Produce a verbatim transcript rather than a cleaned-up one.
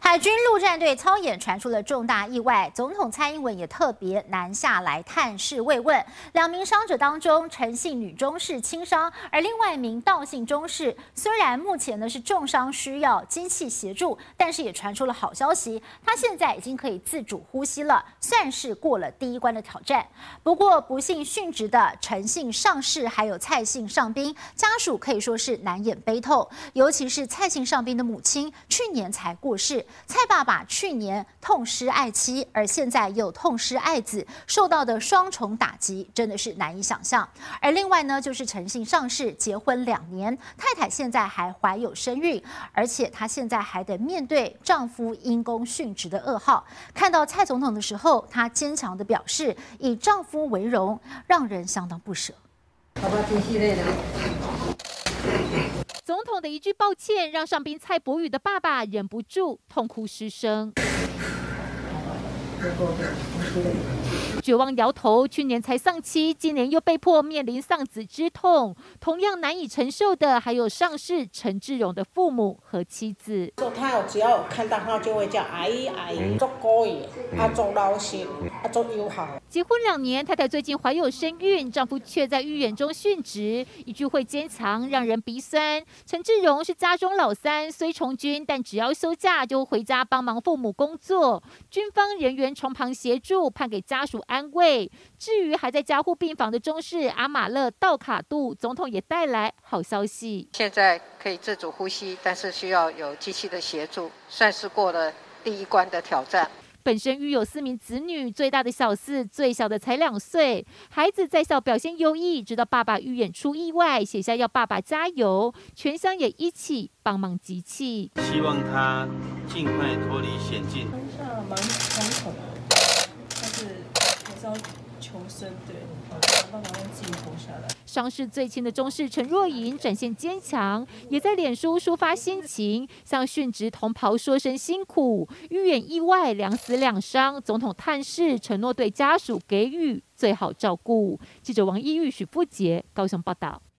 海军陆战队操演传出了重大意外，总统蔡英文也特别南下来探视慰问。两名伤者当中，陈姓女中士轻伤，而另外一名道姓中士虽然目前呢是重伤，需要机器协助，但是也传出了好消息，他现在已经可以自主呼吸了，算是过了第一关的挑战。不过，不幸殉职的陈姓上士还有蔡姓上兵家属可以说是难掩悲痛，尤其是蔡姓上兵的母亲，去年才过世。蔡爸爸去年痛失爱妻，而现在又痛失爱子，受到的双重打击真的是难以想象。而另外呢，就是陈姓上士结婚两年，太太现在还怀有身孕，而且她现在还得面对丈夫因公殉职的噩耗。看到蔡总统的时候，她坚强地表示以丈夫为荣，让人相当不舍。 总统的一句抱歉，让上宾蔡伯宇的爸爸忍不住痛哭失声。绝望摇头，去年才丧妻，今年又被迫面临丧子之痛，同样难以承受的还有上士陈志荣的父母和妻子。 他有只要有看到他就会叫阿姨阿姨，做故意，啊做老实，啊做友好。 结婚两年，太太最近怀有身孕，丈夫却在预言中殉职，一句会坚强让人鼻酸。陈志荣是家中老三，虽从军，但只要休假就回家帮忙父母工作，军方人员从旁协助，盼给家属安慰。至于还在加护病房的中士阿马勒道卡杜，总统也带来好消息， 现在可以自主呼吸，但是需要有机器的协助，算是过了第一关的挑战。 本身育有四名子女，最大的小四，最小的才两岁。孩子在校表现优异，直到爸爸预演出意外，写下要爸爸加油，全乡也一起帮忙集气， 希望他尽快脱离险境。 当下蛮惶恐的，但是还是要求生，对，想办法让自己活下来。 伤势最轻的中士陈若莹展现坚强，也在脸书抒发心情，向殉职同袍说声辛苦。预演意外，两死两伤，总统探视，承诺对家属给予最好照顾。记者王一玉、许富杰高雄报道。